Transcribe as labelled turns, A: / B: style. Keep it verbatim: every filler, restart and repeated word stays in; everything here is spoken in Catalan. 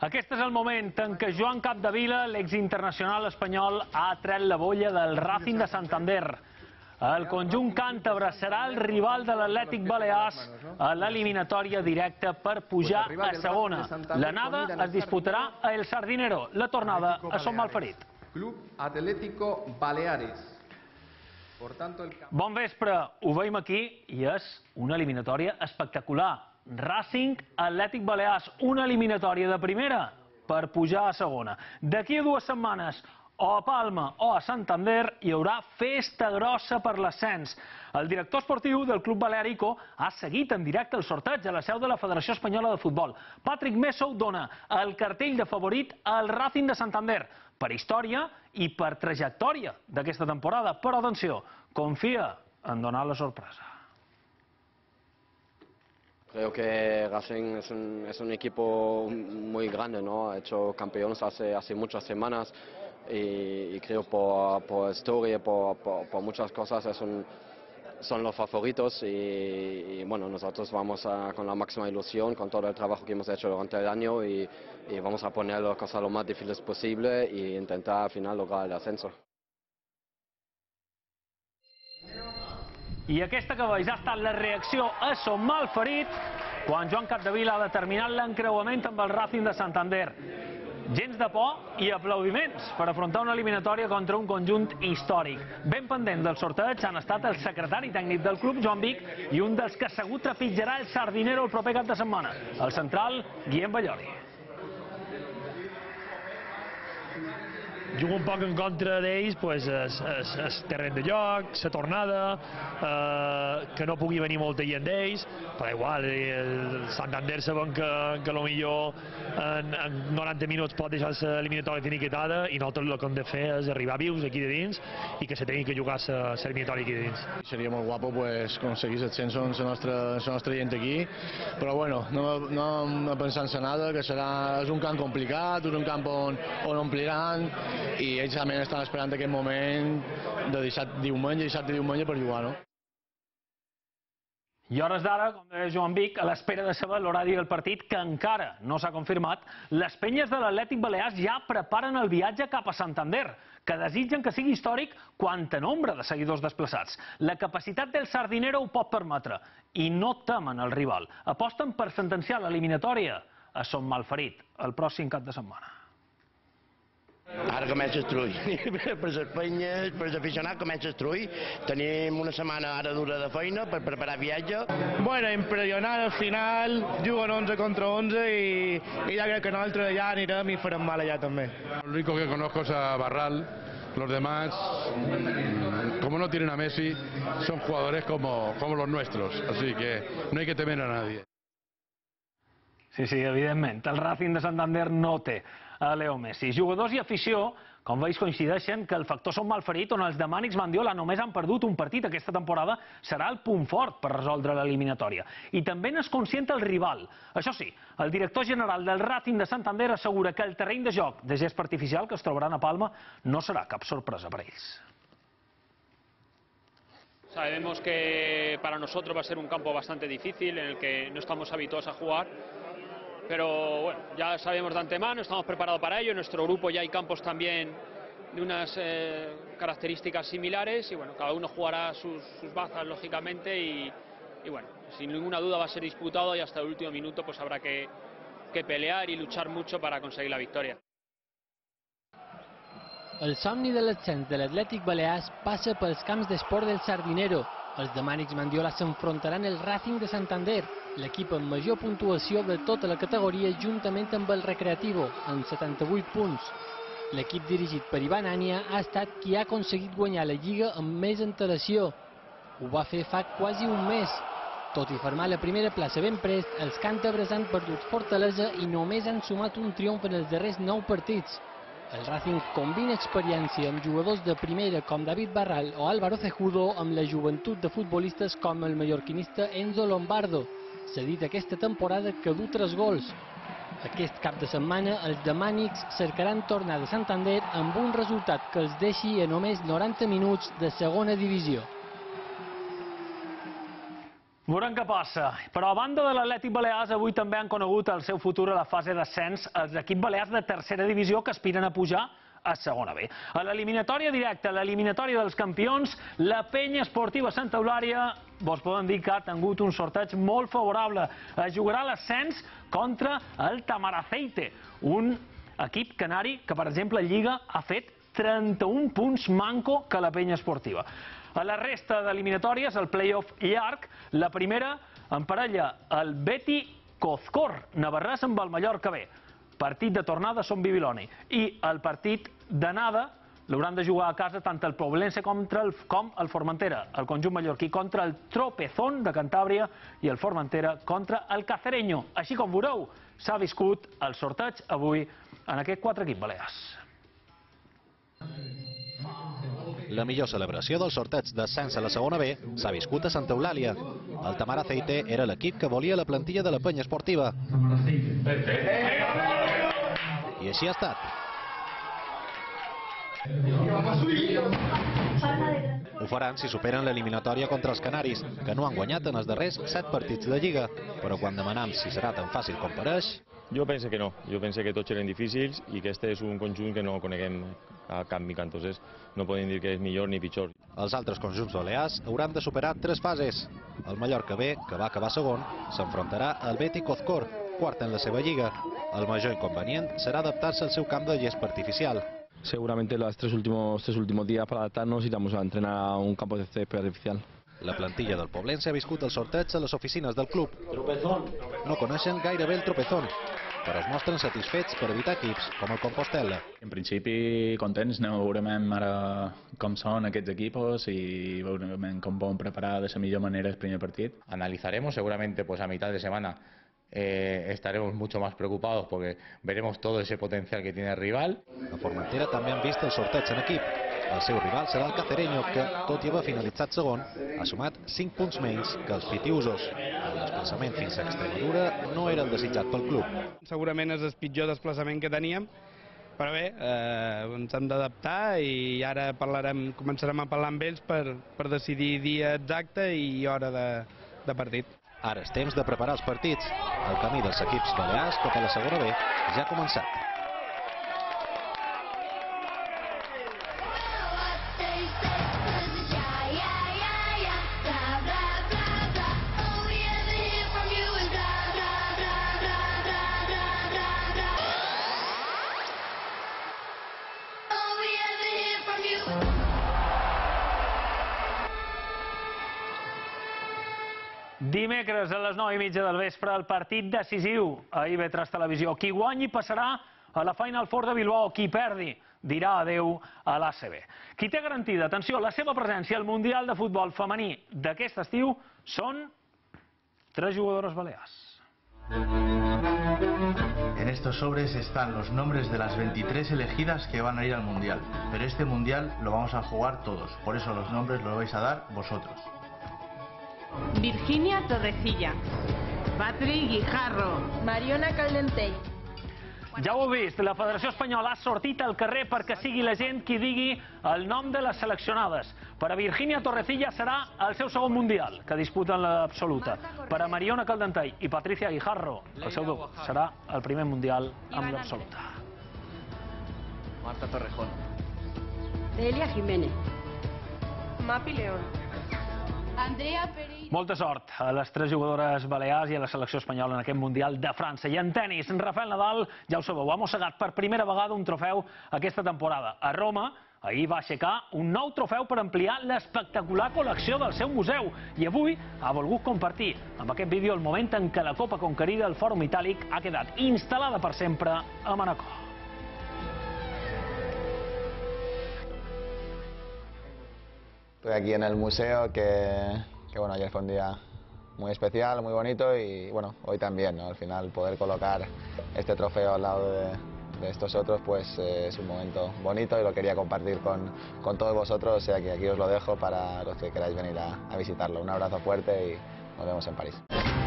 A: Aquest és el moment en què Joan Capdevila, l'exinternacional espanyol, ha tret la bolla del Racing de Santander. El conjunt càntabre serà el rival de l'Atlètic Balears a l'eliminatòria directa per pujar a segona. L'anada es disputarà a El Sardinero, la tornada a Son Malferit.
B: Club Atlético Baleares.
A: Bon vespre, ho veiem aquí i és una eliminatòria espectacular. Racing Atlètic Balears, una eliminatòria de primera per pujar a segona. D'aquí a dues setmanes, o a Palma o a Santander, hi haurà festa grossa per l'ascens. El director esportiu del Club Balearico ha seguit en directe el sorteig a la seu de la Federació Espanyola de Futbol. Patrick Messou dona el cartell de favorit al Racing de Santander, per història i per trajectòria d'aquesta temporada. Però atenció, confia en donar la sorpresa.
C: Creo que Racing es un, es un equipo muy grande, ¿no? Ha hecho campeones hace, hace muchas semanas y, y creo por, por historia, por, por, por muchas cosas es un, son los favoritos y, y bueno, nosotros vamos a, con la máxima ilusión, con todo el trabajo que hemos hecho durante el año y, y vamos a poner las cosas lo más difíciles posible e intentar al final lograr el ascenso.
A: I aquesta que veus ha estat la reacció a Son Malferit quan Joan Capdevila ha determinat l'encreuament amb el Racing de Santander. Gens de por i aplaudiments per afrontar una eliminatòria contra un conjunt històric. Ben pendent del sorteig han estat el secretari tècnic del club, Joan Vic, i un dels que segur trepitjarà el Sardinero el proper cap de setmana, el central Guillem Balloli.
D: Juga un poc en contra d'ells el terreny de joc, la tornada, que no pugui venir molta gent d'ells, però igual, el Santander sabem que potser en noranta minuts pot deixar l'eliminatòria finiquitada i nosaltres el que hem de fer és arribar vius aquí de dins i que se tingui que jugar l'eliminatòria aquí de dins.
E: Seria molt guapo aconseguir l'ascens amb la nostra gent aquí, però bueno, no hem pensat en nada, que és un camp complicat, és un camp on ompliran, i ells també estan esperant aquest moment de dissabte diumenge, dissabte diumenge per jugar, no?
A: I hores d'ara, com deia Joan Vic, a l'espera de saber l'horari del partit, que encara no s'ha confirmat, les penyes de l'Atlètic Balears ja preparen el viatge cap a Santander, que desitgen que sigui històric quant a nombre de seguidors desplaçats. La capacitat del Sardinero ho pot permetre i no temen el rival. Aposten per sentenciar l'eliminatòria a Son Malferit el pròxim cap de setmana.
F: Ara comença el trull. Per les penyes, per els aficionats comença el trull. Tenim una setmana ara dura de feina per preparar viatge.
G: Bueno, impressionant al final, juguen onze contra onze i ja crec que nosaltres allà anirem i farem mal allà també.
H: Lo único que conozco es a Barral, los demás, como no tienen a Messi, son jugadores como, como los nuestros, así que no hay que temer a nadie.
A: Sí, sí, evidentment. El Racing de Santander no té a Leo Messi. Jugadors i afició, com veus, coincideixen que el factor Son Malferit, on els de Mànix Mandiola només han perdut un partit aquesta temporada, serà el punt fort per resoldre l'eliminatòria. I també n'és conscient el rival. Això sí, el director general del Racing de Santander assegura que el terreny de joc de gespa artificial que es trobaran a Palma no serà cap sorpresa per ells.
I: Sabemos que para nosotros va a ser un campo bastante difícil en el que no estamos habituados a jugar, pero bueno, ya sabemos de antemano, estamos preparados para ello. En nuestro grupo ya hay campos también de unas eh, características similares y bueno, cada uno jugará sus, sus bazas lógicamente y, y bueno, sin ninguna duda va a ser disputado y hasta el último minuto pues habrá que, que pelear y luchar mucho para conseguir la victoria.
J: El somni de l'ascens de l'Atlètic Balears passa pels camps d'esport del Sardinero. Els de Mànix Mandiola s'enfrontaran el Racing de Santander, l'equip amb major puntuació de tota la categoria juntament amb el Recreativo, amb setanta-vuit punts. L'equip dirigit per Ivan Ania ha estat qui ha aconseguit guanyar la Lliga amb més antelació. Ho va fer fa quasi un mes. Tot i fermar la primera plaça ben prest, els càntabres han perdut fortalesa i només han sumat un triomf en els darrers nou partits. El Racing combina experiència amb jugadors de primera com David Barral o Álvaro Cejudo amb la joventut de futbolistes com el mallorquinista Enzo Lombardo, cedit aquesta temporada que du tres gols. Aquest cap de setmana els de Mànix cercaran tornar de Santander amb un resultat que els deixi a només noranta minuts de segona divisió.
A: Veurem què passa. Però a banda de l'Atlètic Balears, avui també han conegut el seu futur a la fase d'ascens els equips balears de tercera divisió que aspiren a pujar a segona B. A l'eliminatòria directa, a l'eliminatòria dels campions, la penya esportiva Santa Eulària, vos poden dir que ha tingut un sorteig molt favorable. Es jugarà l'ascens contra el Tamaraceite, un equip canari que, per exemple, a Lliga ha fet trenta-un punts manco que la penya esportiva. A la resta d'eliminatòries, el play-off llarg, la primera emparella el Beti Cozcor, navarrès amb el Mallorca B. Partit de tornada són Bibiloni. I el partit d'anada l'hauran de jugar a casa tant el Poblense com el Formentera. El conjunt mallorquí contra el Tropezón de Cantàbria i el Formentera contra el Cacereño. Així com veureu, s'ha viscut el sorteig avui en aquest quatre equip balears.
K: La millor celebració del sorteig d'ascens a la segona B s'ha viscut a Santa Eulàlia. El Tamaraceite era l'equip que volia la plantilla de la penya esportiva. I així ha estat. Ho faran si superen l'eliminatòria contra els canaris, que no han guanyat en els darrers set partits de Lliga. Però quan demanam si serà tan fàcil com pareix...
L: Jo penso que no. Jo penso que tots eren difícils i que este és un conjunt que no coneguem a cap mica. Entonces no podem dir que és millor ni pitjor.
K: Els altres conjunts balears hauran de superar tres fases. El Mallorca B, que va acabar segon, s'enfrontarà al Beti Cozcor, quart en la seva lliga. El major inconvenient serà adaptar-se al seu camp de gespa artificial.
M: Seguramente los tres últimos, tres últimos días para adaptarnos iremos a entrenar a un campo de césped artificial.
K: La plantilla del Poblense ha viscut el sorteig a les oficines del club. No coneixen gairebé el Tropezón, però es mostren satisfets per evitar equips com el Compostela.
N: En principi contents, no veurem ara com són aquests equipos i veurem com poden preparar de la millor manera el primer partit.
O: Analizaremos seguramente pues a mitad de semana. Eh, estaremos mucho más preocupados porque veremos todo ese potencial que tiene el rival.
K: A Formentera també han vist el sorteig en equip. El seu rival serà el Cacereño, que, tot i haver finalitzat segon, ha sumat cinc punts menys que els pitiusos. El desplaçament fins a Extremadura no era el desitjat pel club.
P: Segurament és el pitjor desplaçament que teníem, però bé, eh, ens hem d'adaptar i ara parlarem, començarem a parlar amb ells per, per decidir dia exacte i hora de, de partit.
K: Ara és temps de preparar els partits. El camí dels equips balears cap a la segona B ja ha començat.
A: Dimecres a les nou i mitja del vespre, el partit decisiu a I V tres Televisió. Qui guanyi passarà a la Final Four de Bilbao. Qui perdi dirà adeu a l'A C B. Qui té garantida, atenció, la seva presència al Mundial de Futbol Femení d'aquest estiu són tres jugadores balears.
Q: En estos sobres están los nombres de las veintitrés elegidas que van a ir al Mundial. Pero este Mundial lo vamos a jugar todos. Por eso los nombres los vais a dar vosotros.
R: Virginia Torrecilla, Patrick Guijarro, Mariona Caldentell.
A: Ja ho heu vist, la Federació Espanyola ha sortit al carrer perquè sigui la gent qui digui el nom de les seleccionades. Per a Virginia Torrecilla serà el seu segon Mundial, que disputa en l'absoluta. Per a Mariona Caldentell i Patricia Guijarro, el seu debut serà el primer Mundial amb l'absoluta.
B: Marta Torrejón.
R: Delia Jiménez. Mapi León. Andrea Pereira.
A: Molta sort a les tres jugadores balears i a la selecció espanyola en aquest Mundial de França. I en tenis, Rafael Nadal, ja ho sabeu, ha mossegat per primera vegada un trofeu aquesta temporada. A Roma, ahir va aixecar un nou trofeu per ampliar l'espectacular col·lecció del seu museu. I avui ha volgut compartir amb aquest vídeo el moment en què la copa conquerida al Fòrum Itàlic ha quedat instal·lada per sempre a Manacor.
S: Estoy aquí en el museo, que, que bueno, ayer fue un día muy especial, muy bonito y bueno, hoy también, ¿no? Al final poder colocar este trofeo al lado de, de estos otros, pues eh, es un momento bonito y lo quería compartir con, con todos vosotros, o sea que aquí os lo dejo para los que queráis venir a, a visitarlo. Un abrazo fuerte y nos vemos en París.